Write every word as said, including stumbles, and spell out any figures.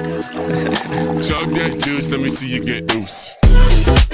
Chug that juice, let me see you get loose.